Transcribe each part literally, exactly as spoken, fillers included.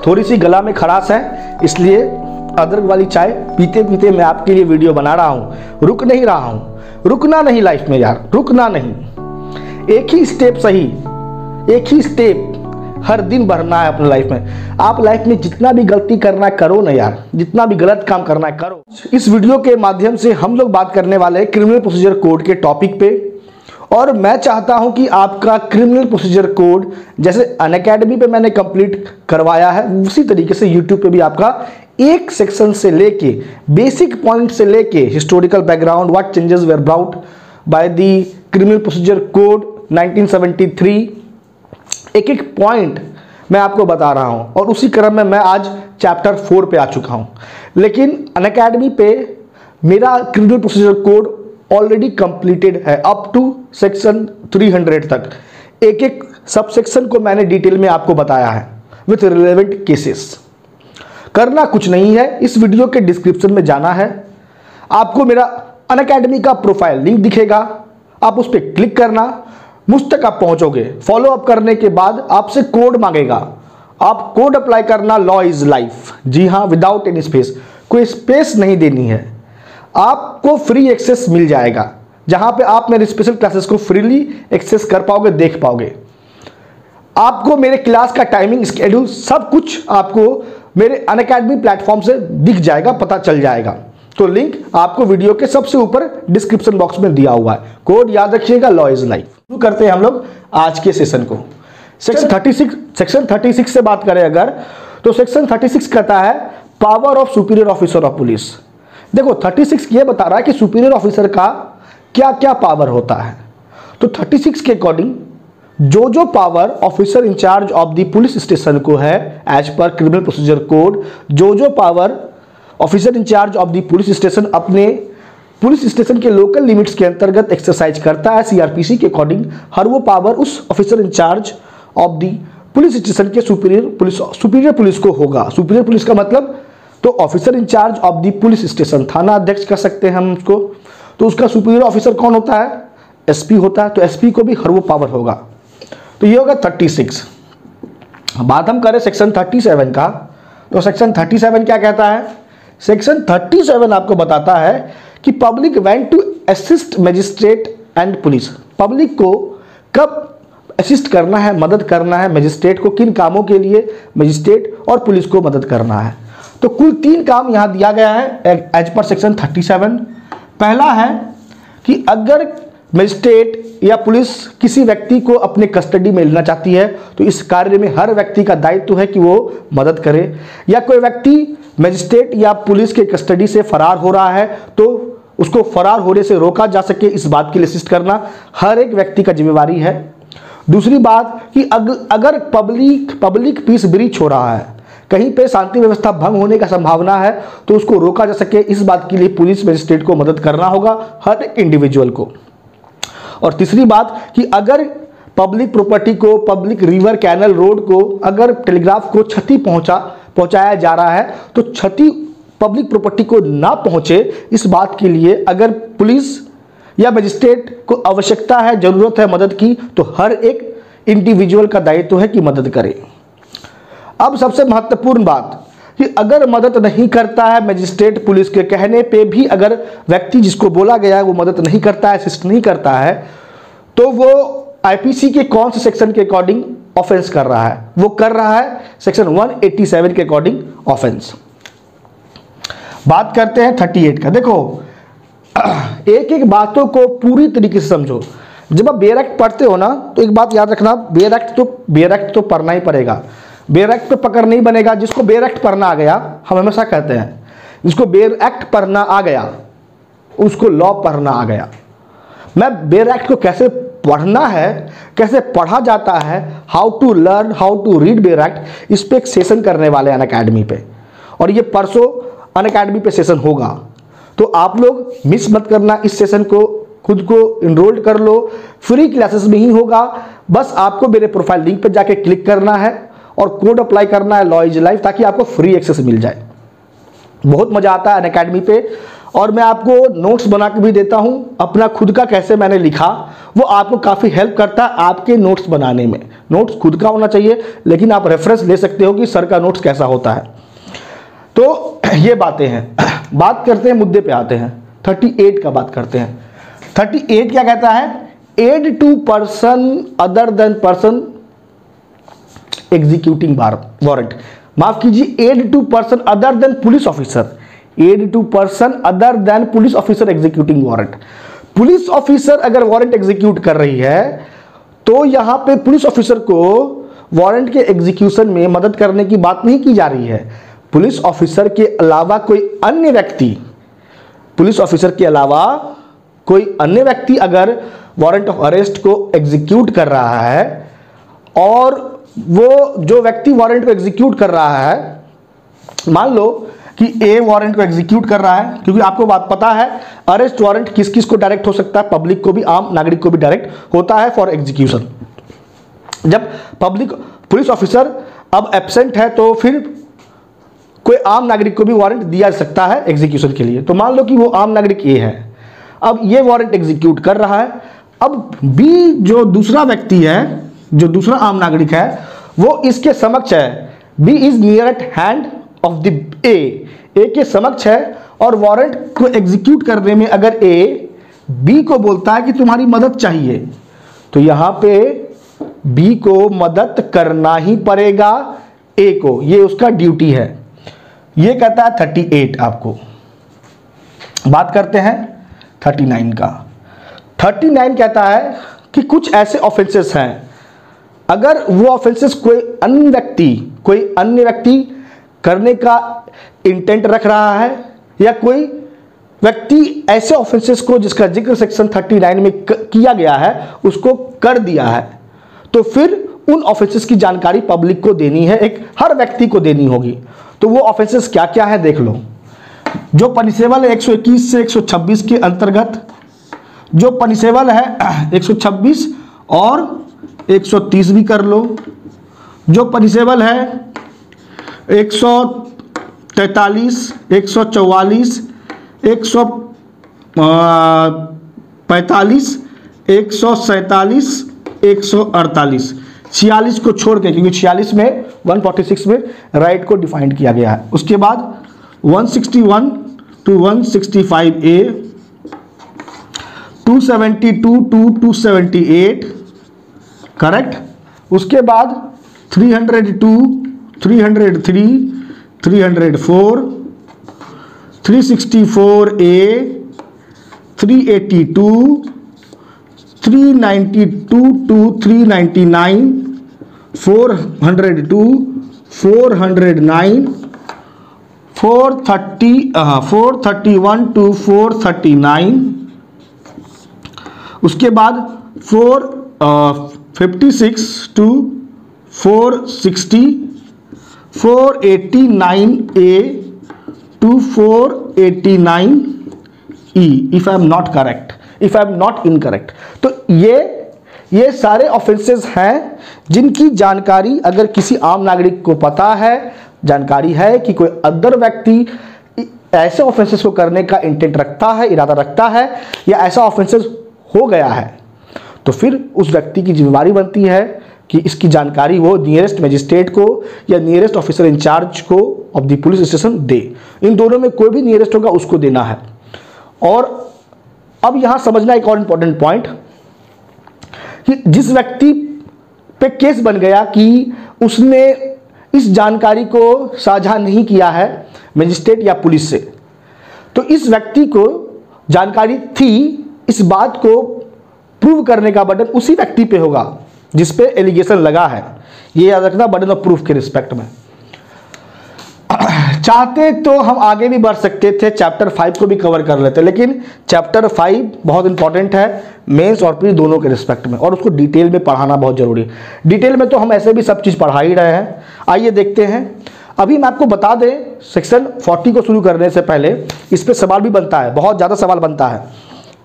थोड़ी सी गला में खराश है, इसलिए अदरक वाली चाय पीते पीते मैं आपके लिए वीडियो बना रहा हूँ। रुक नहीं रहा हूँ, रुकना नहीं लाइफ में यार, रुकना नहीं। एक ही स्टेप सही, एक ही स्टेप हर दिन बढ़ना है अपने लाइफ में। आप लाइफ में जितना भी गलती करना है करो ना यार, जितना भी गलत काम करना है करो। इस वीडियो के माध्यम से हम लोग बात करने वाले हैं क्रिमिनल प्रोसीजर कोड के टॉपिक पे, और मैं चाहता हूं कि आपका क्रिमिनल प्रोसीजर कोड जैसे अनअकैडमी पे मैंने कंप्लीट करवाया है, उसी तरीके से यूट्यूब पे भी आपका एक सेक्शन से लेके बेसिक पॉइंट से लेके historical background, what changes were brought by the criminal procedure code nineteen seventy three, एक एक पॉइंट मैं आपको बता रहा हूं। और उसी क्रम में मैं आज चैप्टर फोर पे आ चुका हूं। लेकिन अनअकैडमी पे मेरा criminal procedure code already completed है up to section three hundred तक। एक एक सब सेक्शन को मैंने डिटेल में आपको बताया है विथ रिलेवेंट केसेस। करना कुछ नहीं है, इस वीडियो के डिस्क्रिप्शन में जाना है, आपको मेरा अनअकैडमी का प्रोफाइल लिंक दिखेगा, आप उस पर क्लिक करना, मुझ तक आप पहुंचोगे। फॉलो अप करने के बाद आपसे कोड मांगेगा, आप कोड अप्लाई करना, लॉ इज लाइफ। जी हाँ, विदाउट एनी स्पेस, कोई स्पेस नहीं देनी है। आपको फ्री एक्सेस मिल जाएगा, जहां पे आप मेरे स्पेशल क्लासेस को फ्रीली एक्सेस कर पाओगे, देख पाओगे। आपको मेरे क्लास का टाइमिंग, स्केड्यूल, सब कुछ आपको मेरे अनअकैडमी प्लेटफॉर्म से दिख जाएगा, पता चल जाएगा। तो लिंक आपको वीडियो के सबसे ऊपर डिस्क्रिप्शन बॉक्स में दिया हुआ है। कोड याद रखिएगा, लॉ इज लाइफ। शुरू करते हैं हम लोग आज के सेशन को। Section thirty six section thirty six से बात करें अगर, तो सेक्शन थर्टी सिक्स कहता है power of superior officer of police. देखो थर्टी सिक्स ये बता रहा है कि सुपीरियर ऑफिसर का क्या क्या पावर होता है। तो थर्टी सिक्स के अकॉर्डिंग जो जो power officer in charge of the police station को है एज पर क्रिमिनल प्रोसीजर कोड, जो जो power officer in charge of the police station अपने पुलिस स्टेशन के लोकल लिमिट्स के अंतर्गत एक्सरसाइज करता है सीआरपीसी के अकॉर्डिंग, हर वो पावर उस officer in charge of the police station के सुपीरियर पुलिस सुपीरियर पुलिस को होगा। सुपीरियर पुलिस का मतलब तो officer in charge of the police station, थाना अध्यक्ष कर सकते हैं हम उसको। तो उसका सुपीरियर ऑफिसर कौन होता है? एसपी होता है। तो एसपी को भी हर वो पावर होगा। तो ये होगा थर्टी सिक्स। बात हम करें सेक्शन थर्टी सेवन का, तो सेक्शन थर्टी सेवन क्या कहता है? सेक्शन थर्टी सेवन आपको बताता है कि public went to assist magistrate and police. Public को कब असिस्ट करना है, मदद करना है मजिस्ट्रेट को, किन कामों के लिए मजिस्ट्रेट और पुलिस को मदद करना है। तो कुल तीन काम यहां दिया गया है एज पर सेक्शन थर्टी सेवन। पहला है कि अगर मजिस्ट्रेट या पुलिस किसी व्यक्ति को अपने कस्टडी में लेना चाहती है तो इस कार्य में हर व्यक्ति का दायित्व है कि वो मदद करे। या कोई व्यक्ति मजिस्ट्रेट या पुलिस के कस्टडी से फरार हो रहा है तो उसको फरार होने से रोका जा सके, इस बात के लिए असिस्ट करना हर एक व्यक्ति का जिम्मेवारी है। दूसरी बात कि अगर पब्लिक पब्लिक पीस ब्रीच हो रहा है, कहीं पे शांति व्यवस्था भंग होने का संभावना है तो उसको रोका जा सके, इस बात के लिए पुलिस मजिस्ट्रेट को मदद करना होगा, हर एक इंडिविजुअल को। और तीसरी बात कि अगर पब्लिक प्रॉपर्टी को, पब्लिक रिवर, कैनल, रोड को अगर टेलीग्राफ को क्षति पहुंचा पहुंचाया जा रहा है तो क्षति पब्लिक प्रॉपर्टी को ना पहुंचे, इस बात के लिए अगर पुलिस या मजिस्ट्रेट को आवश्यकता है, जरूरत है मदद की, तो हर एक इंडिविजुअल का दायित्व है कि मदद करे। अब सबसे महत्वपूर्ण बात कि अगर मदद नहीं करता है मजिस्ट्रेट, पुलिस के कहने पे भी अगर व्यक्ति जिसको बोला गया है वो मदद नहीं करता है, असिस्ट नहीं करता है, तो वो आईपीसी के कौन से सेक्शन के अकॉर्डिंग ऑफेंस कर रहा है? वो कर रहा है सेक्शन वन एटी सेवन के अकॉर्डिंग ऑफेंस। बात करते हैं थर्टी एट का। देखो एक एक बातों को पूरी तरीके से समझो। जब आप बेयर एक्ट पढ़ते हो ना तो एक बात याद रखना, बेयर एक्ट तो बेयर एक्ट तो पढ़ना ही पड़ेगा। बेयर एक्ट पे पकड़ नहीं बनेगा। जिसको बेयर एक्ट पढ़ना आ गया, हम हमेशा कहते हैं जिसको बेयर एक्ट पढ़ना आ गया उसको लॉ पढ़ना आ गया। मैं बेयर एक्ट को कैसे पढ़ना है, कैसे पढ़ा जाता है, how to learn, how to read bare act, इस पे एक सेशन करने वाले हैं अनअकैडमी पे, और ये परसों अनअकैडमी पे सेशन होगा। तो आप लोग मिस मत करना इस सेशन को, खुद को इनरोल्ड कर लो, फ्री क्लासेस में ही होगा। बस आपको मेरे प्रोफाइल लिंक पे जाके क्लिक करना है और कोड अप्लाई करना है, लॉ इज लाइफ, ताकि आपको फ्री एक्सेस मिल जाए। बहुत मजा आता है अनअकैडमी पे। और मैं आपको नोट्स बना के भी देता हूं, अपना खुद का कैसे मैंने लिखा वो आपको काफ़ी हेल्प करता है आपके नोट्स बनाने में। नोट्स खुद का होना चाहिए, लेकिन आप रेफरेंस ले सकते हो कि सर का नोट्स कैसा होता है। तो ये बातें हैं। बात करते हैं, मुद्दे पे आते हैं। अड़तीस का बात करते हैं। अड़तीस क्या कहता है? Aid to person other than person executing warrant. माफ कीजिए, aid to person other than police officer. Aid to person other than police officer executing warrant. Police officer अगर वारंट एग्जीक्यूट कर रही है तो यहां पे पुलिस ऑफिसर को वारंट के एग्जीक्यूशन में मदद करने की बात नहीं की जा रही है। पुलिस ऑफिसर के अलावा कोई अन्य व्यक्ति पुलिस ऑफिसर के अलावा कोई अन्य व्यक्ति अगर वारंट ऑफ अरेस्ट को एग्जीक्यूट कर रहा है और वो जो व्यक्ति वारंट को एग्जीक्यूट कर रहा है, मान लो कि ए वारंट को एग्जीक्यूट कर रहा है, क्योंकि आपको बात पता है अरेस्ट वारंट किस किस को डायरेक्ट हो सकता है, पब्लिक को भी, आम नागरिक को भी डायरेक्ट होता है फॉर एग्जीक्यूशन। जब पब्लिक पुलिस ऑफिसर अब एब्सेंट है तो फिर कोई आम नागरिक को भी वारंट दिया जा सकता है एग्जीक्यूशन के लिए। तो मान लो कि वो आम नागरिक ए है, अब ये वारंट एग्जीक्यूट कर रहा है। अब बी जो दूसरा व्यक्ति है, जो दूसरा आम नागरिक है, वो इसके समक्ष है। B is near at hand of the A, A के समक्ष है और वारंट को एग्जीक्यूट करने में अगर ए बी को बोलता है कि तुम्हारी मदद चाहिए, तो यहां पे बी को मदद करना ही पड़ेगा ए को, ये उसका ड्यूटी है। ये कहता है अड़तीस। आपको बात करते हैं उनतालीस का। उनतालीस कहता है कि कुछ ऐसे ऑफेंसेस हैं, अगर वो ऑफेंसेस कोई अन्य व्यक्ति कोई अन्य व्यक्ति करने का इंटेंट रख रहा है या कोई व्यक्ति ऐसे ऑफेंसेस को जिसका जिक्र सेक्शन उनतालीस में किया गया है उसको कर दिया है, तो फिर उन ऑफेंसेस की जानकारी पब्लिक को देनी है, एक हर व्यक्ति को देनी होगी। तो वो ऑफेंसेस क्या क्या है देख लो। जो पनिशेबल है एक सौ इक्कीस से एक सौ छब्बीस के अंतर्गत, जो पनिशेबल है एक सौ छब्बीस और एक सौ तीस भी कर लो। जो पनिशेबल है एक सौ तैंतालीस, एक सौ चौवालीस, एक सौ पैंतालीस, एक सौ सैंतालीस, एक सौ अड़तालीस, छियालीस को छोड़ के, क्योंकि छियालीस में एक सौ छियालीस में राइट को डिफाइंड किया गया है। उसके बाद एक सौ इकसठ टू एक सौ पैंसठ ए, दो सौ बहत्तर टू दो सौ अठहत्तर, करेक्ट। उसके बाद तीन सौ दो, तीन सौ तीन, तीन सौ चार, तीन सौ चौंसठ ए, तीन सौ बयासी, तीन सौ बानवे टू तीन सौ निन्यानवे, चार सौ दो, चार सौ नौ, चार सौ तीस, चार सौ इकतीस टू चार सौ उनतालीस। उसके बाद four fifty six to four sixty, four eighty nine A to four eighty nine E, if I am not correct, if I am not incorrect. तो ये ये सारे ऑफेंसेस हैं जिनकी जानकारी अगर किसी आम नागरिक को पता है, जानकारी है कि कोई अदर व्यक्ति ऐसे ऑफेंसेस को करने का इंटेंट रखता है, इरादा रखता है, या ऐसा ऑफेंसेस हो गया है, तो फिर उस व्यक्ति की जिम्मेदारी बनती है कि इसकी जानकारी वो नियरेस्ट मजिस्ट्रेट को या नियरेस्ट ऑफिसर इंचार्ज को ऑफ द पुलिस स्टेशन दे। इन दोनों में कोई भी नियरेस्ट होगा उसको देना है। और अब यहां समझना एक और इंपॉर्टेंट पॉइंट कि जिस व्यक्ति पे केस बन गया कि उसने इस जानकारी को साझा नहीं किया है मजिस्ट्रेट या पुलिस से, तो इस व्यक्ति को जानकारी थी, इस बात को प्रूव करने का बर्डन उसी व्यक्ति पे होगा जिस पे एलिगेशन लगा है। ये याद रखना बर्डन ऑफ प्रूफ के रिस्पेक्ट में। चाहते तो हम आगे भी बढ़ सकते थे, चैप्टर फाइव को भी कवर कर लेते, लेकिन चैप्टर फाइव बहुत इंपॉर्टेंट है मेंस और प्री दोनों के रिस्पेक्ट में, और उसको डिटेल में पढ़ाना बहुत जरूरी है। डिटेल में तो हम ऐसे भी सब चीज़ पढ़ा ही रहे हैं। आइए देखते हैं। अभी मैं आपको बता दें, सेक्शन चालीस को शुरू करने से पहले इस पर सवाल भी बनता है, बहुत ज़्यादा सवाल बनता है।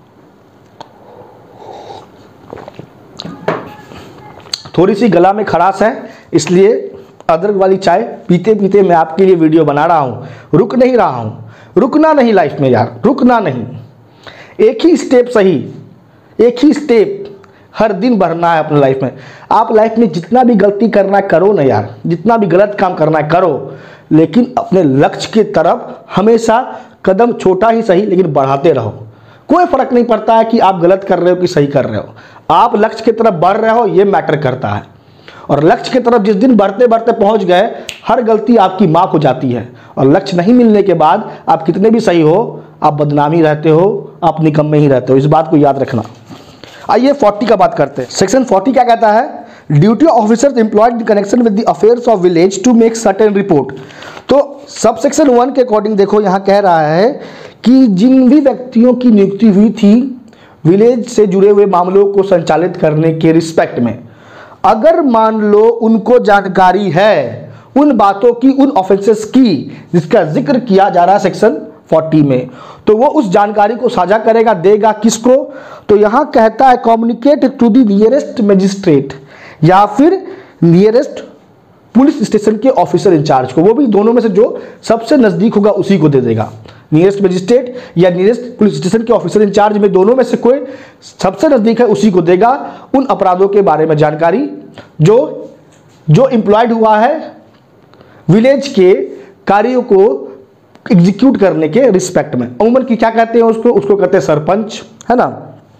थोड़ी सी गला में खराश है, इसलिए अदरक वाली चाय पीते पीते मैं आपके लिए वीडियो बना रहा हूँ, रुक नहीं रहा हूँ। रुकना नहीं लाइफ में यार, रुकना नहीं। एक ही स्टेप सही, एक ही स्टेप हर दिन बढ़ना है अपने लाइफ में। आप लाइफ में जितना भी गलती करना है करो ना यार, जितना भी गलत काम करना है करो, लेकिन अपने लक्ष्य की तरफ हमेशा कदम छोटा ही सही लेकिन बढ़ाते रहो। कोई फर्क नहीं पड़ता है कि आप गलत कर रहे हो कि सही कर रहे हो, आप लक्ष्य की तरफ बढ़ रहे हो, ये मैटर करता है। और लक्ष्य की तरफ जिस दिन बढ़ते बढ़ते पहुंच गए, हर गलती आपकी माफ हो जाती है। और लक्ष्य नहीं मिलने के बाद आप कितने भी सही हो, आप बदनामी रहते हो, आप निकम्मे ही रहते हो। इस बात को याद रखना। आइए चालीस का बात करते हैं। सेक्शन चालीस क्या कहता है? Duty officers employed in connection with the affairs of village to make certain report. तो सब सेक्शन वन के अकॉर्डिंग देखो, यहाँ कह रहा है कि जिन भी व्यक्तियों की नियुक्ति हुई थी विलेज से जुड़े हुए मामलों को संचालित करने के रिस्पेक्ट में, अगर मान लो उनको जानकारी है उन बातों की, उन ऑफेंसेस की जिसका जिक्र किया जा रहा है सेक्शन चालीस में, तो वो उस जानकारी को साझा करेगा, देगा किसको? तो यहां कहता है communicate to the nearest magistrate या फिर नियरेस्ट पुलिस स्टेशन के ऑफिसर इंचार्ज को। वो भी दोनों में से जो सबसे नजदीक होगा उसी को दे देगा। नियरेस्ट मजिस्ट्रेट या नियरेस्ट पुलिस स्टेशन के ऑफिसर इंचार्ज में दोनों में से कोई सबसे नजदीक है उसी को देगा उन अपराधों के बारे में जानकारी जो जो एम्प्लॉयड हुआ है विलेज के कार्यों को एग्जीक्यूट करने के रिस्पेक्ट में। अमूमन की क्या कहते हैं उसको उसको कहते हैं सरपंच, है ना।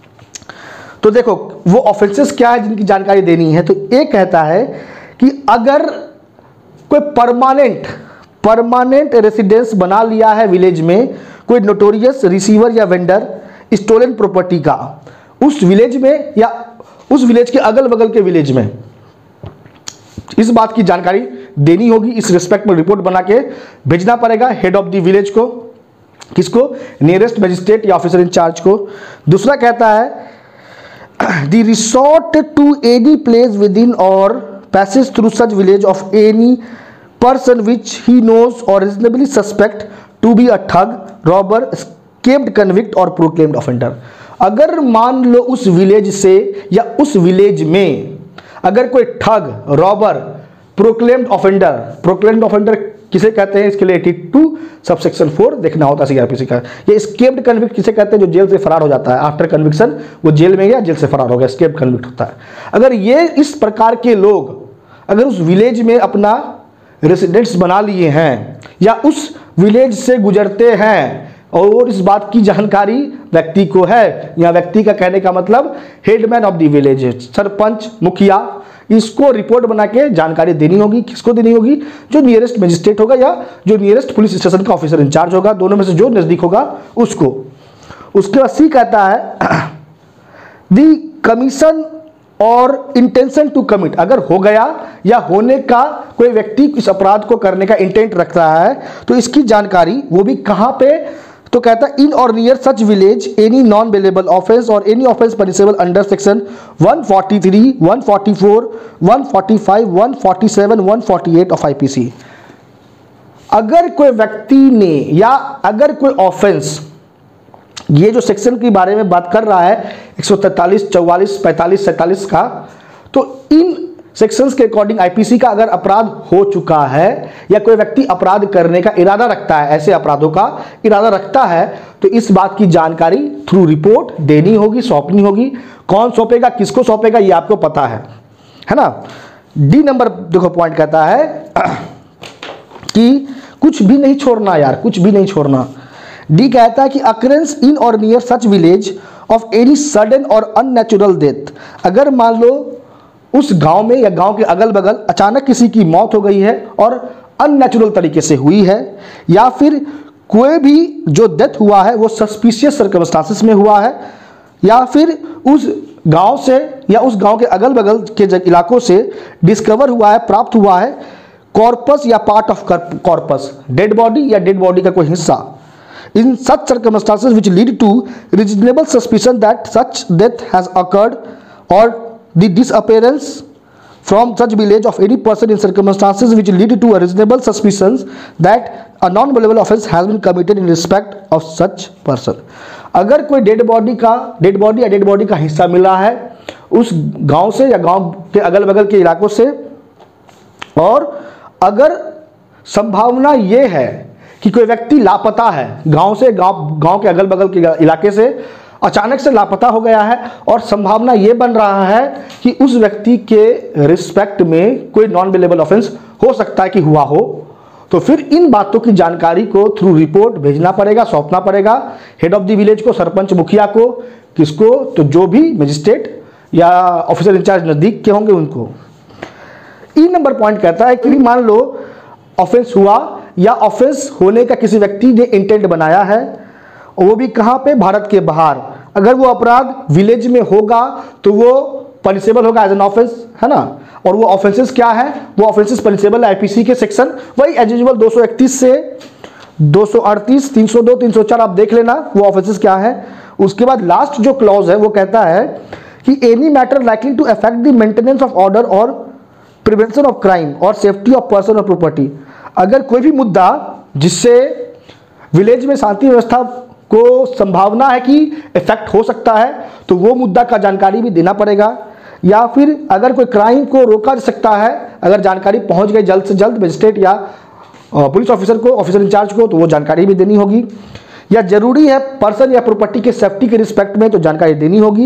तो देखो वो ऑफेंसेस क्या है जिनकी जानकारी देनी है। तो एक कहता है कि अगर कोई परमानेंट परमानेंट रेसिडेंस बना लिया है विलेज में कोई नोटोरियस रिसीवर या वेंडर स्टोलन प्रॉपर्टी का उस विलेज में या उस विलेज के अगल बगल के विलेज में, इस बात की जानकारी देनी होगी। इस रिस्पेक्ट में रिपोर्ट बना के भेजना पड़ेगा हेड ऑफ द विलेज को। किसको? नियरेस्ट मजिस्ट्रेट या ऑफिसर इंचार्ज को। दूसरा कहता है the resort to any place within or passage through such village of any person which he knows or reasonably suspect to be a thug, robber, escaped convict or proclaimed offender. अगर मान लो उस village से या उस village में अगर कोई ठग, robber, proclaimed offender, proclaimed offender किसे कहते हैं इसके लिए बयासी सबसेक्शन फोर देखना होता है सीआरपीसी का। ये एस्केप्ड कन्विक्ट किसे कहते हैं? जो जेल से फरार हो जाता है आफ्टर कन्विक्शन, वो जेल में गया जेल से फरार हो गया, एस्केप्ड कन्विक्ट होता है। अगर ये इस प्रकार के लोग अगर उस विलेज में अपना रेसिडेंट्स बना लिए हैं या उस विलेज से गुजरते हैं और इस बात की जानकारी व्यक्ति को है, या व्यक्ति का कहने का मतलब headman of the village, sarpanch, मुखिया, इसको रिपोर्ट बना के जानकारी देनी होगी। किसको देनी होगी? जो नियरेस्ट मजिस्ट्रेट होगा या जो नियरेस्ट पुलिस स्टेशन का ऑफिसर इंचार्ज होगा, दोनों में से जो नजदीक होगा उसको। उसके बाद सी कहता है द कमीशन और इंटेंशन टू कमिट, अगर हो गया या होने का कोई व्यक्ति इस अपराध को करने का इंटेंट रख रहा है तो इसकी जानकारी वो भी कहां पे? तो कहता है इन और near such village any non bailable offence और any offence punishable under section one forty three, one forty four, one forty five, one forty seven, one forty eight of IPC. अगर कोई व्यक्ति ने या अगर कोई ऑफेंस, ये जो सेक्शन के बारे में बात कर रहा है एक सौ तैंतालीस, चौवालीस, पैंतालीस, सैंतालीस का, तो इन सेक्शंस के अकॉर्डिंग आईपीसी का अगर अपराध हो चुका है या कोई व्यक्ति अपराध करने का इरादा रखता है, ऐसे अपराधों का इरादा रखता है, तो इस बात की जानकारी थ्रू रिपोर्ट देनी होगी, सौंपनी होगी। कौन सौंपेगा, किसको सौंपेगा, ये आपको पता है, है ना। डी नंबर देखो पॉइंट कहता है कि कुछ भी नहीं छोड़ना यार, कुछ भी नहीं छोड़ना। डी कहता है कि अकरेंस इन और near such village of any sudden और अननेचुरल डेथ, अगर मान लो उस गांव में या गांव के अगल बगल अचानक किसी की मौत हो गई है और अननेचुरल तरीके से हुई है, या फिर कोई भी जो डेथ हुआ है वो सस्पिशियस सर्कमस्टांसेस में हुआ है, या फिर उस गांव से या उस गांव के अगल बगल के इलाकों से डिस्कवर हुआ है, प्राप्त हुआ है कॉर्पस या part of corpus, dead body या डेड बॉडी का कोई हिस्सा। In such circumstances which lead to reasonable suspicion that such death has occurred or the disappearance from such village of any person in circumstances which lead to a reasonable suspicion that a non-bailable offence has been committed in respect of such person। अगर कोई dead body का dead body या dead body का हिस्सा मिला है उस गांव से या गांव के अगल बगल के इलाकों से, और अगर संभावना ये है कि कोई व्यक्ति लापता है, गांव से गांव गांव के अगल बगल के इलाके से अचानक से लापता हो गया है और संभावना ये बन रहा है कि उस व्यक्ति के रिस्पेक्ट में कोई नॉन बेलेबल ऑफेंस हो सकता है कि हुआ हो, तो फिर इन बातों की जानकारी को थ्रू रिपोर्ट भेजना पड़ेगा, सौंपना पड़ेगा हेड ऑफ द विलेज को, सरपंच मुखिया को, किसको, तो जो भी मजिस्ट्रेट या ऑफिसर इंचार्ज नज़दीक के होंगे उनको। ई नंबर पॉइंट कहता है कि मान लो ऑफेंस हुआ या ऑफेंस होने का किसी व्यक्ति ने इंटेंट बनाया है, वो भी कहाँ पे, भारत के बाहर। अगर वो अपराध विलेज में होगा तो वो पनिशेबल होगा एज एन ऑफेंस, है ना। और वो ऑफेंसेस क्या है, वो ऑफेंसेस पनिशेबल आईपीसी के सेक्शन वही एज यूजुअल दो सौ इकतीस से दो सौ अड़तीस, तीन सौ दो, तीन सौ चार आप देख लेना वो ऑफेंसेस क्या है। उसके बाद लास्ट जो क्लॉज है वो कहता है कि any matter likely to affect the maintenance of order और प्रिवेंशन ऑफ क्राइम और सेफ्टी ऑफ पर्सन और प्रॉपर्टी। अगर कोई भी मुद्दा जिससे विलेज में शांति व्यवस्था को संभावना है कि इफेक्ट हो सकता है तो वो मुद्दा का जानकारी भी देना पड़ेगा, या फिर अगर कोई क्राइम को रोका जा सकता है, अगर जानकारी पहुंच गई जल्द से जल्द मजिस्ट्रेट या पुलिस ऑफिसर को, ऑफिसर इंचार्ज को, तो वो जानकारी भी देनी होगी। या जरूरी है पर्सन या प्रॉपर्टी के सेफ्टी के रिस्पेक्ट में, तो जानकारी देनी होगी।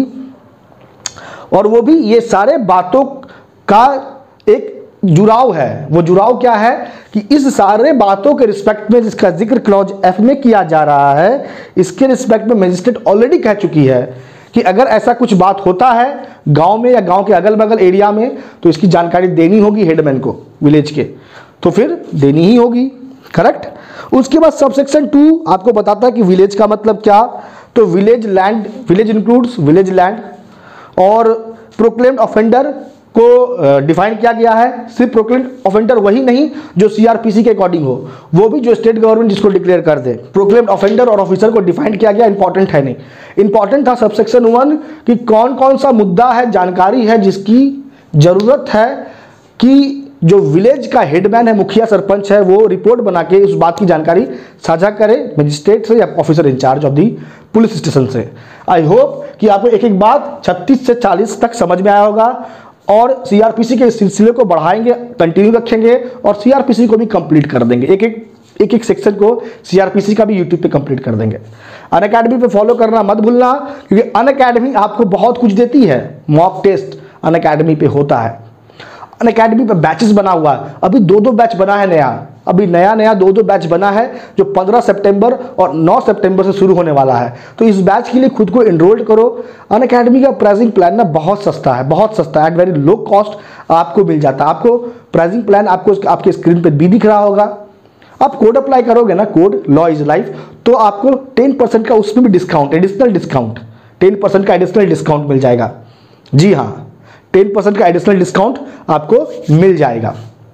और वो भी ये सारे बातों का एक जुड़ाव है। वो जुड़ाव क्या है कि इस सारे बातों के रिस्पेक्ट में जिसका जिक्र क्लॉज एफ में किया जा रहा है, इसके रिस्पेक्ट में मजिस्ट्रेट ऑलरेडी कह चुकी है कि अगर ऐसा कुछ बात होता है गांव में या गांव के अगल बगल एरिया में तो इसकी जानकारी देनी होगी हेडमैन को विलेज के, तो फिर देनी ही होगी, करेक्ट। उसके बाद सबसेक्शन टू आपको बताता है कि विलेज का मतलब क्या। तो village land, village includes village land. और प्रोक्लेम्ड ऑफेंडर को डिफाइन किया गया है। सिर्फ प्रोक्लेम्ड ऑफेंडर वही नहीं जो सीआरपीसी के अकॉर्डिंग हो, वो भी जो स्टेट गवर्नमेंट जिसको डिक्लेयर कर दे। प्रोक्लेम्ड ऑफेंडर और ऑफिसर को डिफाइन किया गया, इंपॉर्टेंट है नहीं। इंपॉर्टेंट था सबसेक्शन वन कि कौन कौन सा मुद्दा है, जानकारी है जिसकी जरूरत है कि जो विलेज का हेडमैन है, मुखिया सरपंच है, वो रिपोर्ट बना के उस बात की जानकारी साझा करे मजिस्ट्रेट से या officer in charge of the police station से। आई होप कि आपको एक एक बात छत्तीस से चालीस तक समझ में आया होगा और सीआरपीसी के सिलसिले को बढ़ाएंगे, कंटिन्यू रखेंगे और सीआरपीसी को भी कंप्लीट कर देंगे। एक एक एक एक सेक्शन को सीआरपीसी का भी यूट्यूब पे कंप्लीट कर देंगे। अनअकैडमी पे फॉलो करना मत भूलना, क्योंकि अनअकैडमी आपको बहुत कुछ देती है। मॉक टेस्ट अनअकैडमी पे होता है, अनअकैडमी पे बैचेस बना हुआ है। अभी दो दो बैच बना है नया, अभी नया नया दो दो बैच बना है जो पंद्रह सितंबर और नौ सितंबर से शुरू होने वाला है। तो इस बैच के लिए खुद को एनरोल्ड करो। अनअकैडमी का प्राइसिंग प्लान ना बहुत सस्ता है, बहुत सस्ता है, एट वेरी लो कॉस्ट आपको मिल जाता है। आपको प्राइसिंग प्लान आपको आपके स्क्रीन पे भी दिख रहा होगा। आप कोड अप्लाई करोगे ना, कोड लॉ इज लाइफ, तो आपको टेन परसेंट का उसमें भी discount, additional discount, ten percent का एडिशनल डिस्काउंट मिल जाएगा। जी हाँ, टेन परसेंट का एडिशनल डिस्काउंट आपको मिल जाएगा।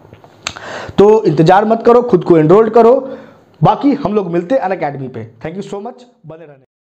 तो इंतजार मत करो, खुद को एनरोल करो। बाकी हम लोग मिलते हैं अनअकैडमी पे। थैंक यू सो मच, बने रहने।